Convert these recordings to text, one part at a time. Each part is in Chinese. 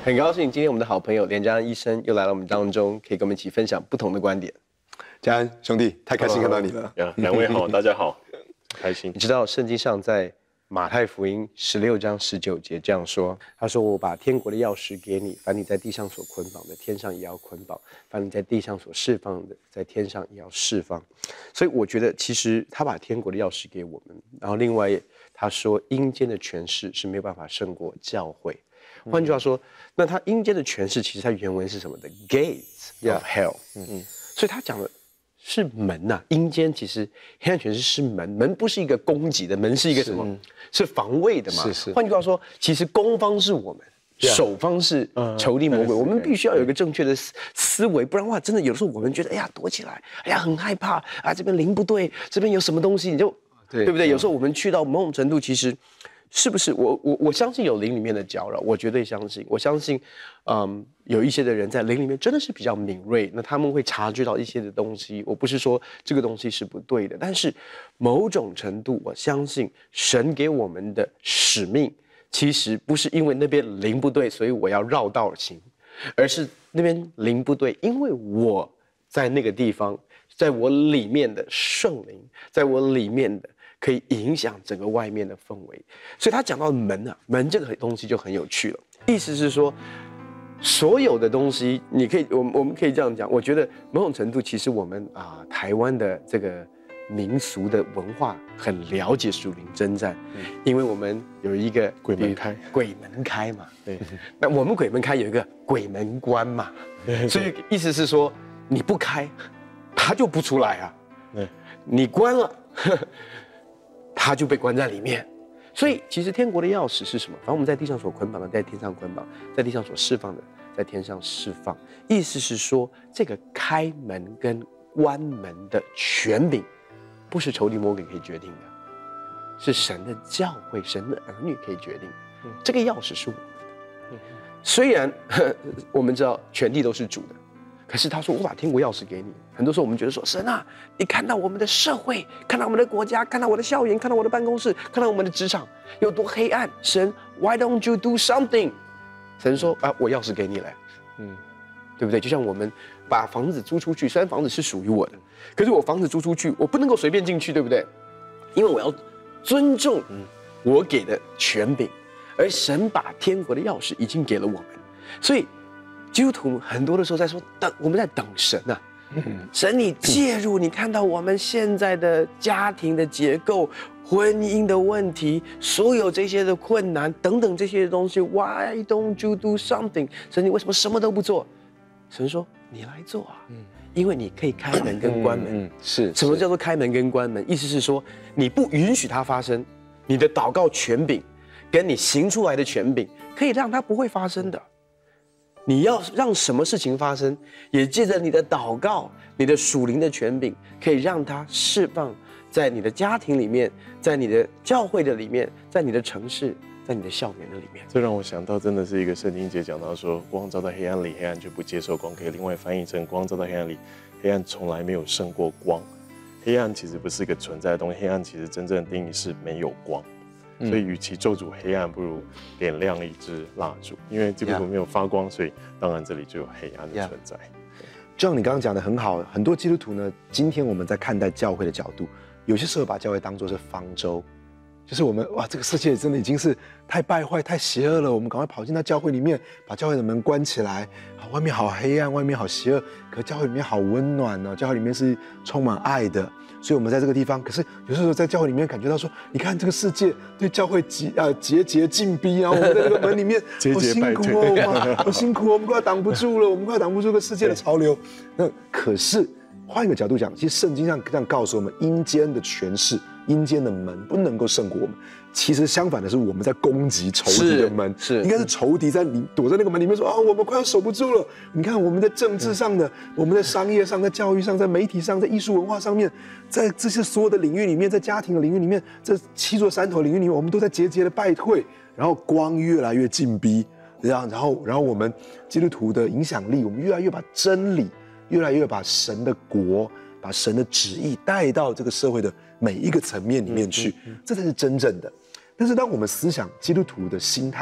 很高兴今天我们的好朋友连家安医生又来到我们当中，可以跟我们一起分享不同的观点。 家安兄弟，太开心看到你了。 两位好，大家好，开心。 你知道圣经上在马太福音16章19节这样说，他说：“我把天国的钥匙给你，凡你在地上所捆绑的，天上也要捆绑；凡你在地上所释放的，在天上也要释放。”所以我觉得，其实他把天国的钥匙给我们，然后另外他说，阴间的权势是没有办法胜过教会。换句话说，那他阴间的权势，其实它原文是什么的 ？Gates of hell。所以他讲的是门呐、阴间其实黑暗权势是门，门不是一个攻击的，门是一个什么？是防卫的嘛。换句话说，其实攻方是我们。守方是仇敌魔鬼，我们必须要有一个正确的思维，不然的话，真的有的时候我们觉得，哎呀，躲起来，哎呀，很害怕啊，这边灵不对，这边有什么东西，你就对不对？有时候我们去到某种程度，其实是不是我相信有灵里面的搅扰，我绝对相信，我相信，有一些的人在灵里面真的是比较敏锐，那他们会察觉到一些的东西。我不是说这个东西是不对的，但是某种程度，我相信神给我们的使命。其实不是因为那边灵不对，所以我要绕道而行，而是那边灵不对，因为我在那个地方，在我里面的圣灵，在我里面的可以影响整个外面的氛围。所以他讲到门啊，门这个东西就很有趣了。意思是说，所有的东西，你可以，我们可以这样讲。我觉得某种程度，其实我们台湾的这个民俗的文化很了解属灵征战，因为我们有一个鬼门开嘛，对，那我们鬼门开有一个鬼门关嘛，所以意思是说你不开，他就不出来啊，你关了，他就被关在里面。所以其实天国的钥匙是什么？反正我们在地上所捆绑的，在天上捆绑；在地上所释放的，在天上释放。意思是说，这个开门跟关门的权柄。不是仇敌魔鬼可以决定的，是神的教会、神的儿女可以决定的。这个钥匙是我们的。虽然我们知道权力都是主的，可是他说我把天国钥匙给你。很多时候我们觉得说，神啊，你看到我们的社会，看到我们的国家，看到我的校园，看到我的办公室，看到我们的职场有多黑暗，神 ，Why don't you do something？ 神说啊，我钥匙给你了，对不对？就像我们把房子租出去，虽然房子是属于我的，可是我房子租出去，我不能够随便进去，对不对？因为我要尊重我给的权柄，而神把天国的钥匙已经给了我们，所以基督徒很多的时候在说我们在等神啊，神你介入，你看到我们现在的家庭的结构、婚姻的问题，所有这些的困难等等这些东西 ，Why don't you do something？ 神你为什么什么都不做？神说：“你来做啊，因为你可以开门跟关门。 是什么叫做开门跟关门？意思是说，你不允许它发生，你的祷告权柄跟你行出来的权柄，可以让它不会发生的。你要让什么事情发生，也借着你的祷告、你的属灵的权柄，可以让它释放在你的家庭里面，在你的教会的里面，在你的城市。”在你的校园的里面， 这让我想到，真的是一个圣经节讲到说，光照在黑暗里，黑暗就不接受光。可以另外翻译成，光照在黑暗里，黑暗从来没有胜过光。黑暗其实不是一个存在的东西，黑暗其实真正的定义是没有光。所以，与其咒诅黑暗，不如点亮一支蜡烛。因为基督徒没有发光，所以当然这里就有黑暗的存在。 就像你刚刚讲的很好，很多基督徒呢，今天我们在看待教会的角度，有些时候把教会当作是方舟。就是我们这个世界真的已经是太败坏、太邪恶了，我们赶快跑进到教会里面，把教会的门关起来。外面好黑暗，外面好邪恶，可教会里面好温暖哦，教会里面是充满爱的。所以我们在这个地方，可是有时候在教会里面感觉到说，你看这个世界对教会节节进逼啊，我们在这个门里面好辛苦哦，好辛苦，我们快要挡不住了，我们快要挡不住这个世界的潮流。那可是换一个角度讲，其实圣经上这样告诉我们，阴间的权势。阴间的门不能够胜过我们，其实相反的是我们在攻击仇敌的门，应该是仇敌在躲在那个门里面说我们快要守不住了。你看我们在政治上的，我们在商业上，在教育上，在媒体上，在艺术文化上面，在这些所有的领域里面，在家庭的领域里面，这7座山头领域里面，我们都在节节的败退，然后光越来越进逼，然后我们基督徒的影响力，我们越来越把真理，越来越把神的国。把神的旨意带到这个社会的每一个层面里面去，这才是真正的。但是当我们思想基督徒的心态，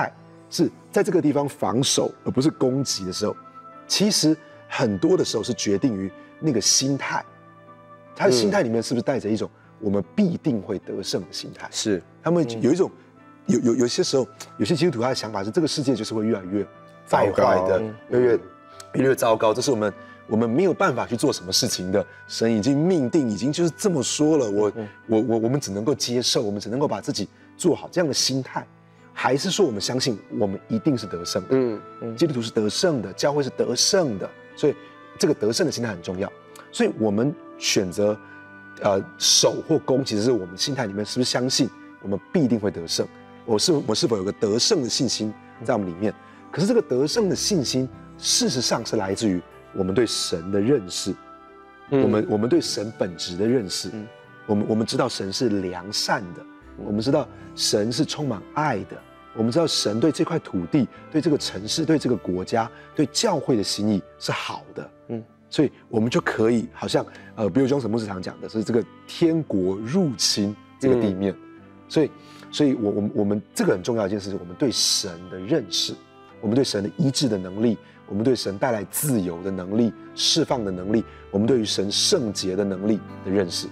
是在这个地方防守而不是攻击的时候，其实很多的时候是决定于那个心态，他的心态里面是不是带着一种我们必定会得胜的心态？ 是， 他们有一种有些时候，有些基督徒他的想法是这个世界就是会越来越败坏的，越来越糟糕，这是我们没有办法去做什么事情的，神已经命定，已经就是这么说了，我们只能够接受，我们只能够把自己做好这样的心态，还是说我们相信我们一定是得胜的？基督徒是得胜的，教会是得胜的，所以这个得胜的心态很重要。所以我们选择守或攻，其实是我们心态里面是不是相信我们必定会得胜？我是否有个得胜的信心在我们里面？可是这个得胜的信心，事实上是来自于我们对神的认识，我们对神本质的认识，我们知道神是良善的，我们知道神是充满爱的，我们知道神对这块土地、对这个城市、对这个国家、对教会的心意是好的，所以我们就可以好像比如Johnson牧师常讲的是这个天国入侵这个地面，所以我们这个很重要的一件事是我们对神的认识，我们对神的医治的能力，我们对神带来自由的能力、释放的能力，我们对于神圣洁的能力的认识。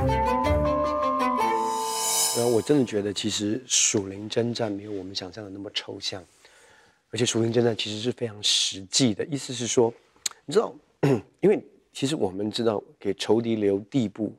然后我真的觉得，其实属灵征战没有我们想象的那么抽象，而且属灵征战其实是非常实际的。意思是说，你知道，因为其实我们知道给仇敌留地步，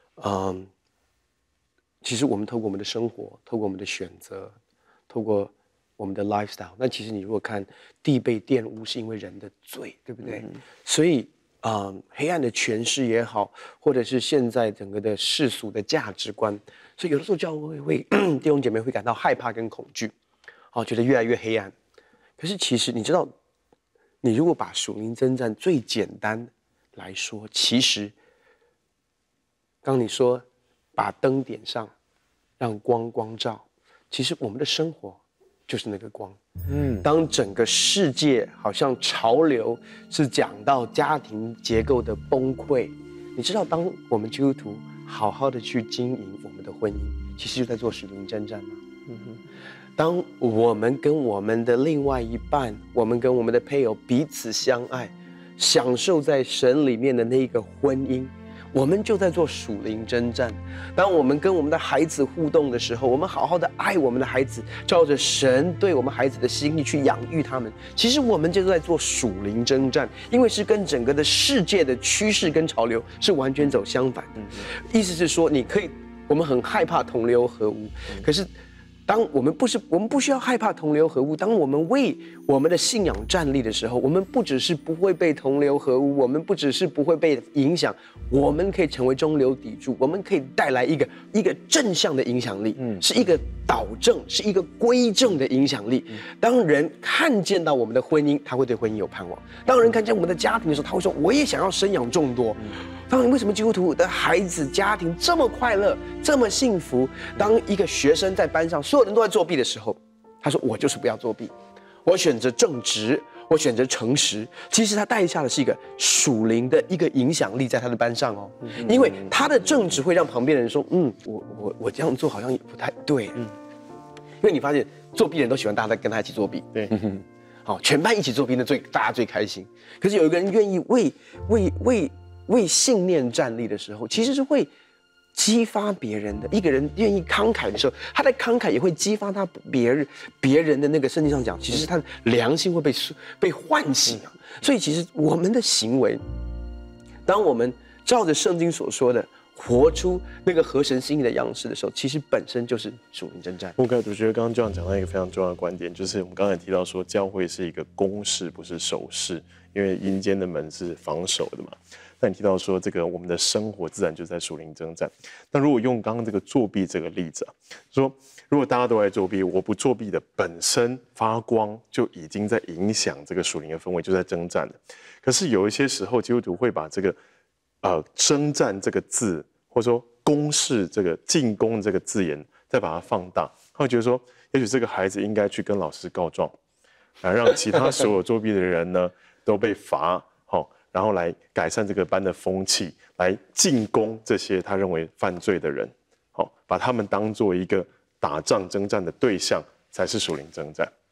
其实我们透过我们的生活，透过我们的选择，透过我们的 lifestyle， 那其实你如果看地被玷污，是因为人的罪，对不对？所以黑暗的权势也好，或者是现在整个的世俗的价值观，所以有的时候教会会弟兄姐妹会感到害怕跟恐惧，觉得越来越黑暗。可是其实你知道，你如果把属灵征战最简单来说，其实刚你说把灯点上，让光照，其实我们的生活就是那个光。当整个世界好像潮流是讲到家庭结构的崩溃，你知道，当我们基督徒好好的去经营我们的婚姻，其实就在做属灵征战吗？当我们跟我们的另外一半，我们跟我们的配偶彼此相爱，享受在神里面的那个婚姻，我们就在做属灵征战。当我们跟我们的孩子互动的时候，我们好好的爱我们的孩子，照着神对我们孩子的心意去养育他们，其实我们就在做属灵征战，因为是跟整个的世界的趋势跟潮流是完全走相反的。意思是说，我们很害怕同流合污，可是当我们不需要害怕同流合污。当我们为我们的信仰站立的时候，我们不只是不会被同流合污，我们不只是不会被影响，我们可以成为中流砥柱，我们可以带来一个正向的影响力，是一个导正，是一个归正的影响力。当人看见到我们的婚姻，他会对婚姻有盼望；当人看见我们的家庭的时候，他会说：“我也想要生养众多。”当然，为什么基督徒的孩子家庭这么快乐，这么幸福？当一个学生在班上，所有人都在作弊的时候，他说：“我就是不要作弊，我选择正直，我选择诚实。”其实他带下的是一个属灵的一个影响力在他的班上哦，因为他的正直会让旁边的人说：“我这样做好像也不太对。”因为你发现作弊人都喜欢大家跟他一起作弊，对，好，全班一起作弊，大家最开心。可是有一个人愿意为信念站立的时候，其实是会激发别人的。一个人愿意慷慨的时候，他的慷慨也会激发他别人的那个，圣经上讲，其实他的良心会被唤醒啊。所以其实我们的行为，当我们照着圣经所说的活出那个合神心意的样式的时候，其实本身就是属灵征战。 牧凯主觉得刚刚这样讲到一个非常重要的观点，就是我们刚才提到说，教会是一个攻势，不是守势，因为阴间的门是防守的嘛。那你提到说，这个我们的生活自然就在属灵征战。那如果用刚刚这个作弊这个例子啊，说如果大家都在作弊，我不作弊的本身发光就已经在影响这个属灵的氛围，就在征战了。可是有一些时候，基督徒会把这个征战这个字，或者说攻势这个进攻这个字眼，再把它放大，他会觉得说，也许这个孩子应该去跟老师告状，让其他所有作弊的人呢都被罚。然后来改善这个班的风气，来进攻这些他认为犯罪的人，把他们当做一个打仗征战的对象，才是属灵征战。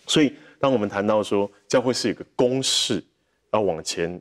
所以当我们谈到说教会是有个公式要往前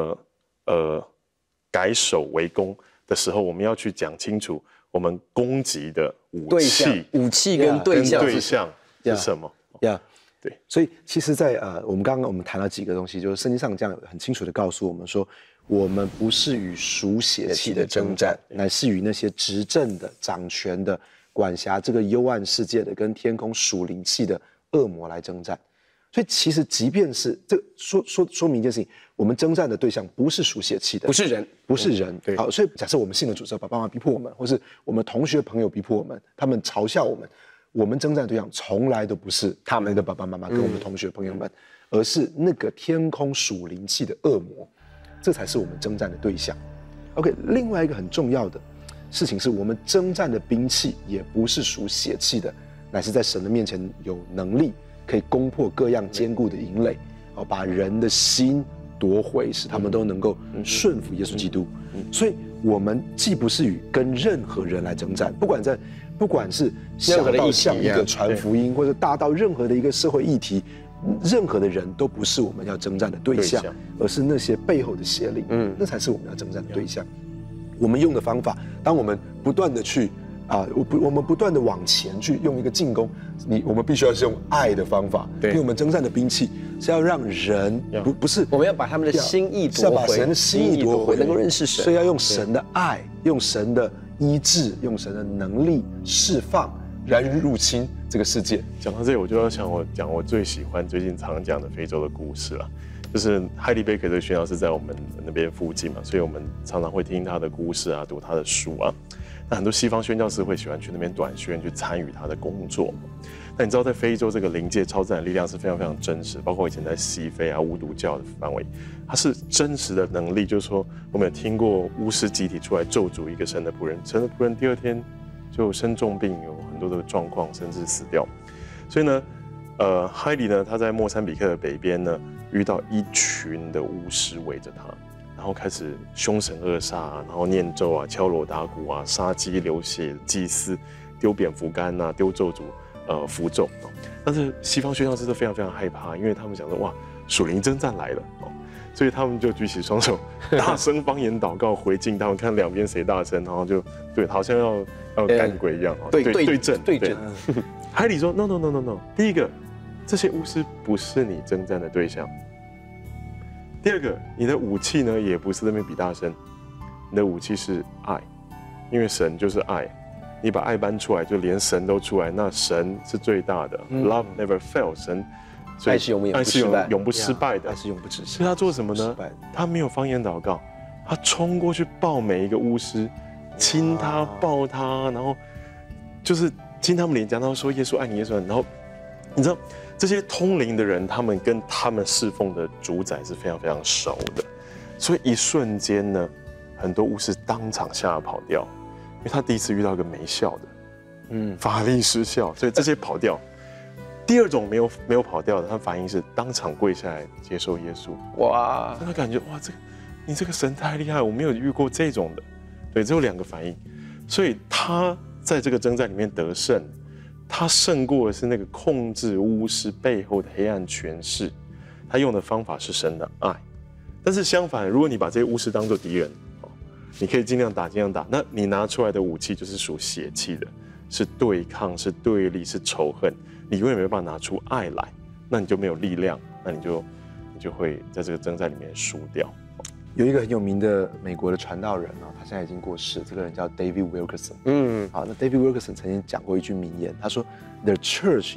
改守为攻的时候，我们要去讲清楚我们攻击的武器跟对象是什么。对， 所以其实在，我们刚刚谈了几个东西，就是圣经上这样很清楚的告诉我们说，我们不是与属血气的征战，乃是与那些执政的、掌权的、管辖这个幽暗世界的、跟天空属灵气的恶魔来征战。所以其实即便是这说明一件事情，我们征战的对象不是属血气的， 不是人， 不是人。 对， 好，所以假设我们信了主之后，爸爸妈妈逼迫我们，或是我们同学朋友逼迫我们，他们嘲笑我们。我们征战的对象从来都不是他们的爸爸妈妈跟我们的同学朋友们，而是那个天空属灵气的恶魔，这才是我们征战的对象。OK， 另外一个很重要的事情是我们征战的兵器也不是属血气的，乃是在神的面前有能力可以攻破各样坚固的营垒，把人的心夺回，使他们都能够顺服耶稣基督。所以我们既不是与跟任何人来征战，不管是小到像一个传福音，或者大到任何的一个社会议题，任何的人都不是我们要征战的对象，而是那些背后的邪灵，那才是我们要征战的对象。我们用的方法，当我们不断的去我们不断的往前去用一个进攻，我们必须要是用爱的方法，因为我们征战的兵器是要让人不是我们要把他们的心意夺回， 是要把神的心意夺回， 能够认识神， 所以要用神的爱，用神的医治，用神的能力释放，来入侵这个世界。 讲到这里，我就要讲我最喜欢最近常讲的非洲的故事了。就是海利贝克的宣教士在我们那边附近嘛，所以我们常常会听他的故事啊，读他的书啊。那很多西方宣教士会喜欢去那边短宣，去参与他的工作。那你知道，在非洲这个灵界超自然力量是非常非常真实，包括以前在西非啊巫毒教的范围，它是真实的能力。就是说，我们有听过巫师集体出来咒诅一个神的仆人，神的仆人第二天就生重病，有很多的状况，甚至死掉。所以呢，海里呢，他在莫桑比克的北边呢，遇到一群的巫师围着他。然后开始凶神恶煞啊，然后念咒啊、敲锣打鼓啊、杀鸡流血、祭祀、丢蝙蝠干啊、丢咒诅、符咒。但是西方宣教士都非常非常害怕，因为他们想说哇，属灵征战来了哦，所以他们就举起双手，大声方言祷告回敬他们，看两边谁大声，然后就对，好像要干鬼一样哦，对阵。海里说 no， 第一个，这些巫师不是你征战的对象。第二个，你的武器呢，也不是那边比大声，你的武器是爱，因为神就是爱，你把爱搬出来，就连神都出来，那神是最大的。Love never fails， 神爱是永不失败的， 爱是永不止息。 所以他做什么呢？他没有方言祷告，他冲过去抱每一个巫师，亲他抱他，然后就是亲他们脸颊，然后说耶稣爱你，耶稣爱你。然后你知道。这些通灵的人，他们跟他们侍奉的主宰是非常非常熟的，所以一瞬间呢，很多巫师当场吓跑掉，因为他第一次遇到一个没效的，法力失效，所以这些跑掉。第二种没有跑掉的，他反应是当场跪下来接受耶稣。哇，他感觉哇，你这个神太厉害，我没有遇过这种的。对，只有两个反应，所以他在这个征战里面得胜。他胜过的是那个控制巫师背后的黑暗权势，他用的方法是神的爱。但是相反，如果你把这些巫师当作敌人，你可以尽量打，那你拿出来的武器就是属血气的，是对抗，是对立，是仇恨，你永远没有办法拿出爱来，那你就没有力量，那你就会在这个征战里面输掉。 有一个很有名的美国的传道人他现在已经过世，这个人叫 David Wilkerson。好，那 David Wilkerson 曾经讲过一句名言，他说 ：“The church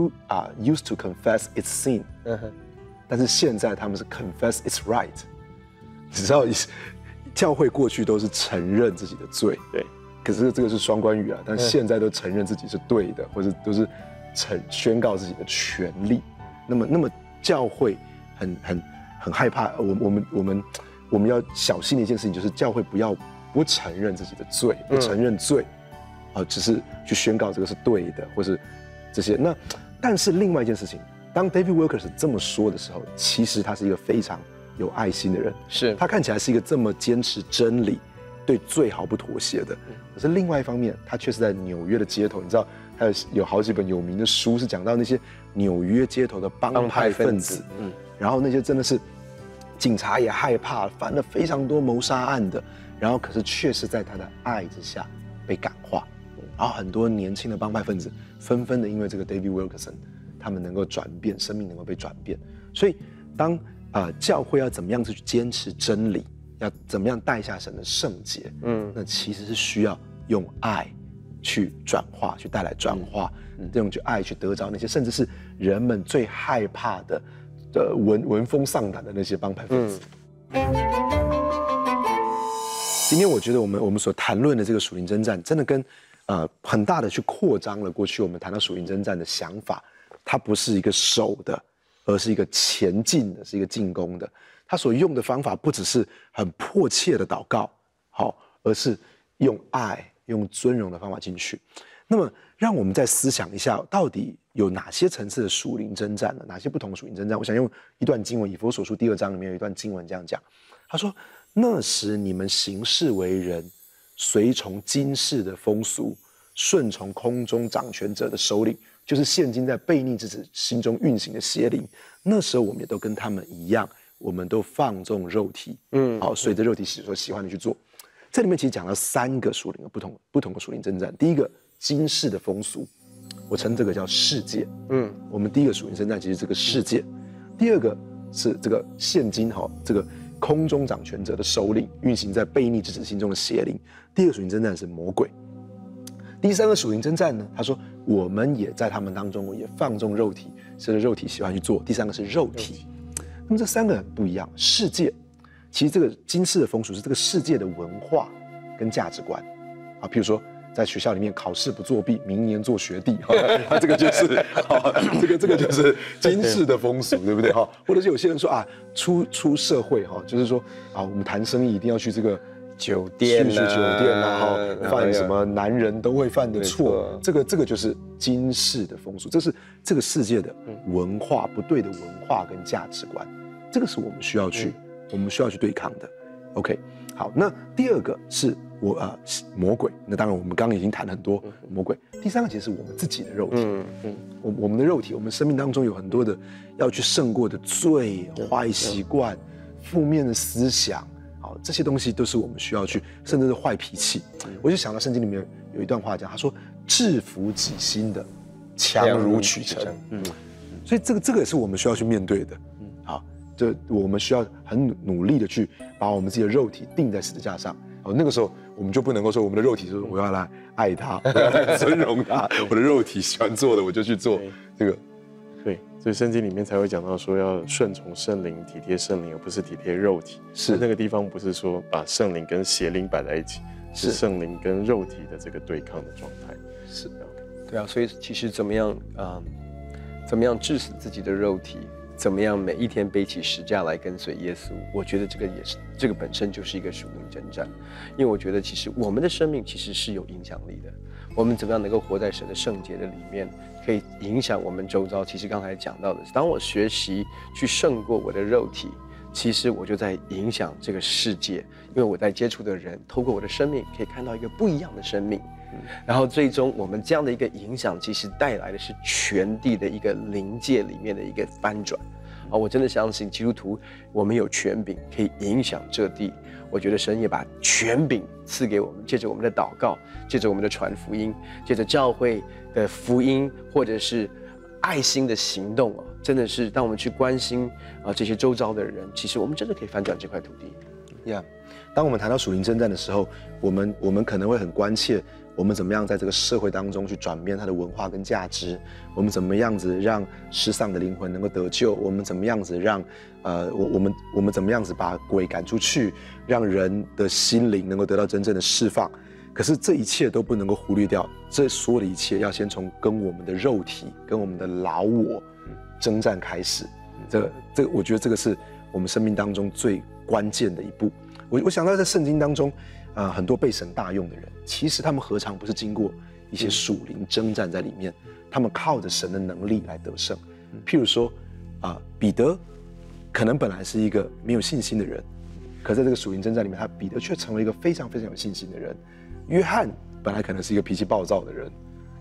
used to confess its sin， 但是现在他们是 confess its right。”你知道，教会过去都是承认自己的罪，对，可是这个是双关语啊，但现在都承认自己是对的，或者都是宣告自己的权利。那么教会很害怕，我们要小心的一件事情就是教会不承认自己的罪，不承认罪，只是去宣告这个是对的，或是这些。但是另外一件事情，当 David Wilkerson 这么说的时候，其实他是一个非常有爱心的人，是他看起来是一个这么坚持真理、对罪毫不妥协的。可是另外一方面，他却是在纽约的街头，你知道还有好几本有名的书是讲到那些纽约街头的帮派分子，然后那些真的是警察也害怕，犯了非常多谋杀案的，然后可是却是在他的爱之下被感化，然后很多年轻的帮派分子纷纷的因为这个 David Wilkerson， 他们能够转变，生命能够被转变。所以当教会要怎么样去坚持真理，要怎么样带下神的圣洁，那其实是需要用爱去转化，去带来转化，这种爱去得着那些甚至是人们最害怕的闻风丧胆的那些帮派分子。今天我觉得我们所谈论的这个属灵征战，真的跟很大的去扩张了过去我们谈到属灵征战的想法，它不是一个守的，而是一个前进的，是一个进攻的。他所用的方法不只是很迫切的祷告，好，而是用爱、用尊荣的方法进去。那么，让我们再思想一下，到底有哪些层次的属灵征战呢？哪些不同的属灵征战？我想用一段经文，以弗所书第2章里面有一段经文这样讲，他说：“那时你们行事为人，随从今世的风俗，顺从空中掌权者的首领，就是现今在悖逆之子心中运行的邪灵。那时候我们也都跟他们一样。”我们都放纵肉体，好，随着肉体所喜欢的去做。这里面其实讲了3个属灵的不同的属灵征战。第一个，今世的风俗，我称这个叫世界。我们第一个属灵征战其实这个世界。第二个是这个现今这个空中掌权者的首领，运行在悖逆之子心中的邪灵。第二个属灵征战是魔鬼。第3个属灵征战呢，他说我们也在他们当中也放纵肉体，随着肉体喜欢去做。第3个是肉体。那么这3个很不一样。世界，其实这个今世的风俗是这个世界的文化跟价值观啊，譬如说在学校里面考试不作弊，明年做学弟，这个就是这个就是今世的风俗，对不对哈？或者是有些人说啊，出社会就是说啊，我们谈生意一定要去这个酒店啊，犯什么男人都会犯的错，这个就是今世的风俗，这是这个世界的文化，不对的文化跟价值观，这个是我们需要去对抗的。OK， 好，那第2个是魔鬼，那当然我们刚刚已经谈了很多魔鬼。第3个其实是我们自己的肉体，我们的肉体，我们生命当中有很多的要去胜过的罪、坏习惯、负面的思想。好，这些东西都是我们需要去，甚至是坏脾气。我就想到圣经里面有一段话讲，他说：“制服己心的，强如取成。”所以这个也是我们需要去面对的。好，就我们需要很努力的去把我们自己的肉体钉在十字架上。那个时候我们就不能够说我们的肉体说我要来爱他，我要来尊荣他，我的肉体喜欢做的我就去做这个。 对，所以圣经里面才会讲到说要顺从圣灵，体贴圣灵，而不是体贴肉体。是那个地方不是说把圣灵跟邪灵摆在一起，是圣灵跟肉体的这个对抗的状态。 是，对啊，所以其实怎么样治死自己的肉体，怎么样每一天背起十架来跟随耶稣，我觉得这个本身就是一个属灵征战。因为我觉得其实我们的生命其实是有影响力的，我们怎么样能够活在神的圣洁的里面，可以影响我们周遭。其实刚才讲到的，当我学习去胜过我的肉体，其实我就在影响这个世界，因为我在接触的人透过我的生命可以看到一个不一样的生命，然后最终我们这样的一个影响，其实带来的是全地的一个灵界里面的一个翻转。我真的相信基督徒，我们有权柄可以影响这地。我觉得神也把权柄赐给我们，借着我们的祷告，借着我们的传福音，借着教会的福音，或者是爱心的行动，真的是当我们去关心这些周遭的人，其实我们真的可以翻转这块土地。 当我们谈到属灵征战的时候，我们可能会很关切，我们怎么样在这个社会当中去转变它的文化跟价值，我们怎么样子让失丧的灵魂能够得救，我们怎么样子让我们怎么样子把鬼赶出去，让人的心灵能够得到真正的释放。可是这一切都不能够忽略掉，这所有的一切要先从跟我们的肉体、跟我们的老我征战开始。我觉得这个是我们生命当中最关键的一步。我想到在圣经当中，很多被神大用的人，其实他们何尝不是经过一些属灵征战在里面？他们靠着神的能力来得胜。譬如说，彼得可能本来是一个没有信心的人，可在这个属灵征战里面，彼得却成为一个非常非常有信心的人。约翰本来可能是一个脾气暴躁的人，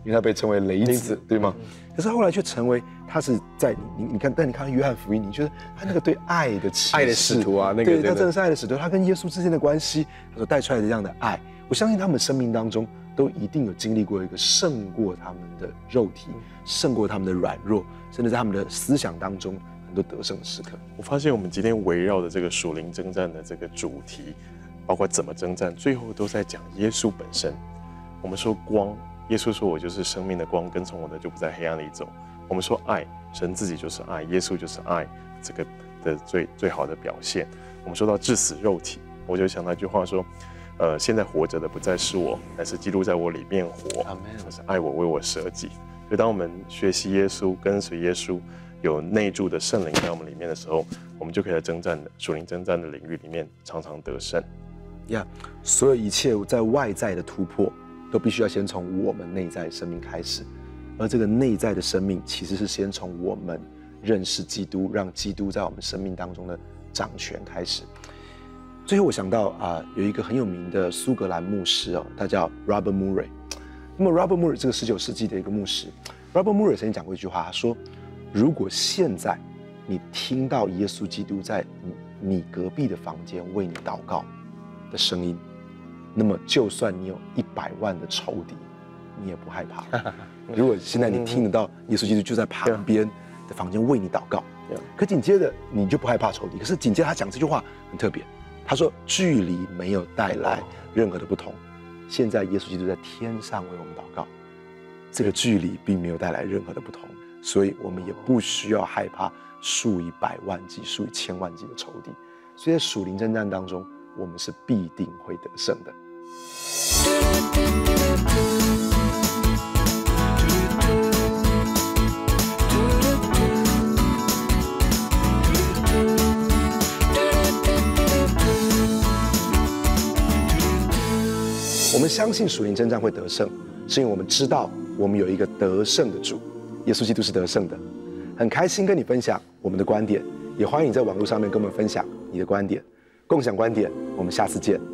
因为他被称为雷子，对吗？可是后来却成为他是在你看，但你看约翰福音，你觉得他那个对爱的启示， 爱的使徒啊，那个对，他真的是爱的使徒，他跟耶稣之间的关系，他所带出来的这样的爱，我相信他们生命当中都一定有经历过一个胜过他们的肉体，胜过他们的软弱，甚至在他们的思想当中很多得胜的时刻。 我发现我们今天围绕的这个属灵征战的这个主题，包括怎么征战，最后都在讲耶稣本身。我们说光，耶稣说我就是生命的光，跟从我的就不在黑暗里走。我们说爱，神自己就是爱，耶稣就是爱，这个的最好的表现。我们说到致死肉体，我就想到一句话说，现在活着的不再是我，乃是基督在我里面活，那是爱我为我舍己。所以当我们学习耶稣，跟随耶稣，有内住的圣灵在我们里面的时候，我们就可以在征战的属灵征战的领域里面常常得胜。 所有一切在外在的突破，都必须要先从我们内在生命开始，而这个内在的生命其实是先从我们认识基督，让基督在我们生命当中的掌权开始。最后我想到有一个很有名的苏格兰牧师他叫 Robert Murray。那么 Robert Murray 这个19世纪的一个牧师 ，Robert Murray 曾经讲过一句话，他说：如果现在你听到耶稣基督在你隔壁的房间为你祷告的声音，那么就算你有100万的仇敌，你也不害怕。如果现在你听得到耶稣基督就在旁边的房间为你祷告，可紧接着你就不害怕仇敌。可是紧接着他讲这句话很特别，他说距离没有带来任何的不同。现在耶稣基督在天上为我们祷告，这个距离并没有带来任何的不同，所以我们也不需要害怕数以百万计、数以千万计的仇敌。所以在属灵征战当中，我们是必定会得胜的。我们相信属灵征战会得胜，是因为我们知道我们有一个得胜的主，耶稣基督是得胜的。很开心跟你分享我们的观点，也欢迎你在网络上面跟我们分享你的观点，共享观点。我们下次见。